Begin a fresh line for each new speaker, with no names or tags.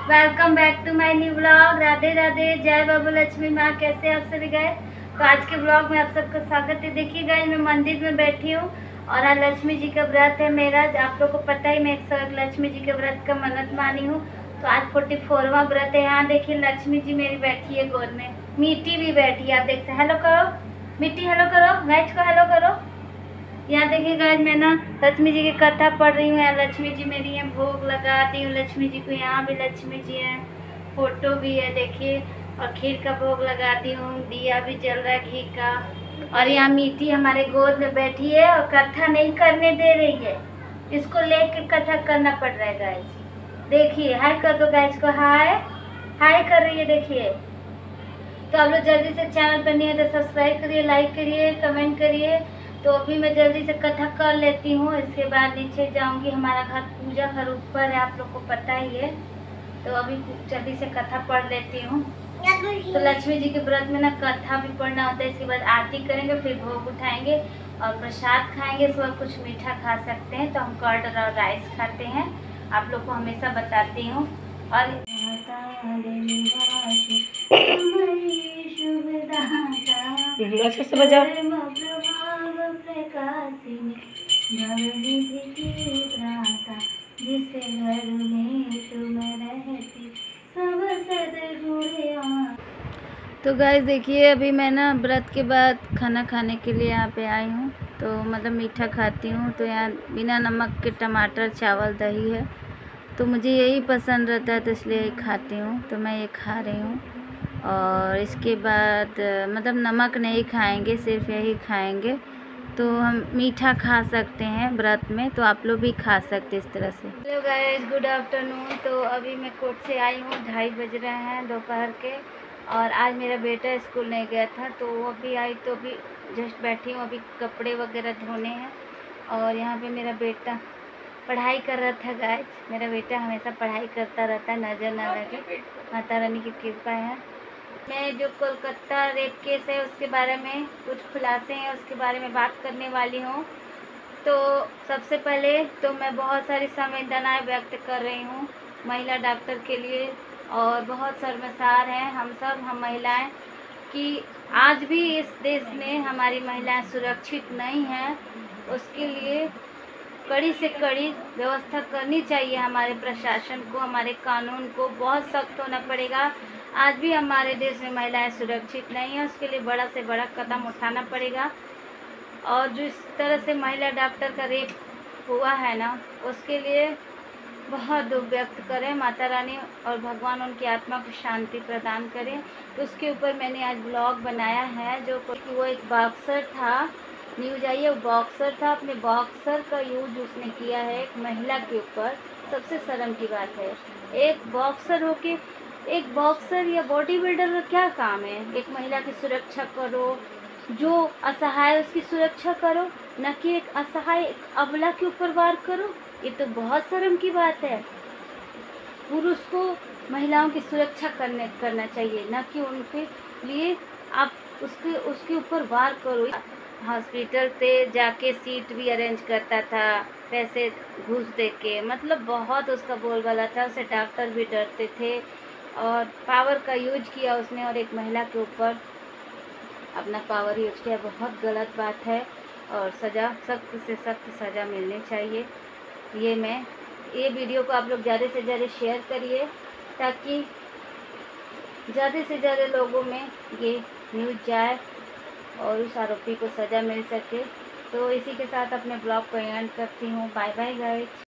Welcome back to my new blog. Radhe Radhe, जय बाबू लक्ष्मी माँ। कैसे आप सभी गए? तो आज के ब्लॉग में आप सबका स्वागत है। देखिए गाइस, मैं मंदिर में बैठी हूँ और आज लक्ष्मी जी का व्रत है मेरा। आप लोग को पता ही, मैं 101 लक्ष्मी जी के व्रत का मन्नत मानी हूँ। तो आज 44वां व्रत है। यहाँ देखिए लक्ष्मी जी मेरी बैठी है गोद में, मीठी भी बैठी है। आप देख सकते। हेलो करो मीठी, हेलो करो गाइस को, हेलो करो। यहाँ देखिए गाइस, मैं ना लक्ष्मी जी की कथा पढ़ रही हूँ। यहाँ लक्ष्मी जी मेरी है, भोग लगाती हूँ लक्ष्मी जी को। यहाँ भी लक्ष्मी जी हैं, फोटो भी है देखिए। और खीर का भोग लगाती हूँ, दिया भी जल रहा है घी का। और यहाँ मीठी हमारे गोद में बैठी है और कथा नहीं करने दे रही है। इसको लेके कथा करना पड़ रहा है गाइस। देखिए हाय कर दो गाइस को, हाय हाय कर रही है देखिए। तो आप लोग जल्दी से चैनल पर नहीं है तो सब्सक्राइब करिए, लाइक करिए, कमेंट करिए। तो अभी मैं जल्दी से कथा कर लेती हूँ, इसके बाद नीचे जाऊंगी। हमारा घर पूजा घर ऊपर है, आप लोग को पता ही है। तो अभी जल्दी से कथा पढ़ लेती हूँ। तो लक्ष्मी जी के व्रत में ना कथा भी पढ़ना होता है। इसके बाद आरती करेंगे, फिर भोग उठाएंगे और प्रसाद खाएंगे। इस वक्त कुछ मीठा खा सकते हैं, तो हम कर्ड और राइस खाते हैं, आप लोग को हमेशा बताती हूँ। और अच्छा से बजाओ। जिसे घर में तुम रहती सब सदगुण। तो गाइस देखिए, अभी मैं ना व्रत के बाद खाना खाने के लिए यहाँ पे आई हूँ। तो मतलब मीठा खाती हूँ। तो यहाँ बिना नमक के टमाटर चावल दही है, तो मुझे यही पसंद रहता है, तो इसलिए यही खाती हूँ। तो मैं ये खा रही हूँ। और इसके बाद मतलब नमक नहीं खाएंगे, सिर्फ यही खाएंगे। तो हम मीठा खा सकते हैं व्रत में, तो आप लोग भी खा सकते इस तरह से। Hello guys, good afternoon. तो अभी मैं कोर्ट से आई हूँ, 2:30 बज रहे हैं दोपहर के। और आज मेरा बेटा स्कूल नहीं गया था, तो वो अभी आई, तो अभी जस्ट बैठी हूँ। अभी कपड़े वगैरह धोने हैं। और यहाँ पे मेरा बेटा पढ़ाई कर रहा था गाइस। मेरा बेटा हमेशा पढ़ाई करता रहता है, नज़र ना लगे, माता रानी की कृपा है। मैं जो कोलकाता रेप केस है उसके बारे में कुछ खुलासे हैं, उसके बारे में बात करने वाली हूँ। तो सबसे पहले तो मैं बहुत सारी संवेदनाएं व्यक्त कर रही हूँ महिला डॉक्टर के लिए। और बहुत शर्मसार हैं हम सब, हम महिलाएं, कि आज भी इस देश में हमारी महिलाएं सुरक्षित नहीं हैं। उसके लिए कड़ी से कड़ी व्यवस्था करनी चाहिए। हमारे प्रशासन को, हमारे कानून को बहुत सख्त होना पड़ेगा। आज भी हमारे देश में महिलाएं सुरक्षित नहीं है, उसके लिए बड़ा से बड़ा कदम उठाना पड़ेगा। और जो इस तरह से महिला डॉक्टर का रेप हुआ है ना, उसके लिए बहुत दुख व्यक्त करें। माता रानी और भगवान उनकी आत्मा को शांति प्रदान करें। तो उसके ऊपर मैंने आज ब्लॉग बनाया है। जो कि वो एक बॉक्सर था, न्यूज आई है, वो बॉक्सर था, अपने बॉक्सर का यूज उसने किया है एक महिला के ऊपर। सबसे शर्म की बात है, एक बॉक्सर हो के, एक बॉक्सर या बॉडी बिल्डर का क्या काम है? एक महिला की सुरक्षा करो, जो असहाय उसकी सुरक्षा करो, न कि एक असहाय एक अबला के ऊपर वार करो। ये तो बहुत शर्म की बात है। पुरुष को महिलाओं की सुरक्षा करना चाहिए, न कि उनके लिए आप उसके ऊपर वार करो। हॉस्पिटल से जाके सीट भी अरेंज करता था पैसे घूस दे के, मतलब बहुत उसका बोलबाला था, उसे डॉक्टर भी डरते थे। और पावर का यूज किया उसने और एक महिला के ऊपर अपना पावर यूज किया, बहुत गलत बात है। और सज़ा, सख्त से सख्त सज़ा मिलनी चाहिए। ये वीडियो को आप लोग ज़्यादा से ज़्यादा शेयर करिए, ताकि ज़्यादा से ज़्यादा लोगों में ये न्यूज़ जाए और उस आरोपी को सज़ा मिल सके। तो इसी के साथ अपने ब्लॉग को एंड करती हूँ। Bye bye guys.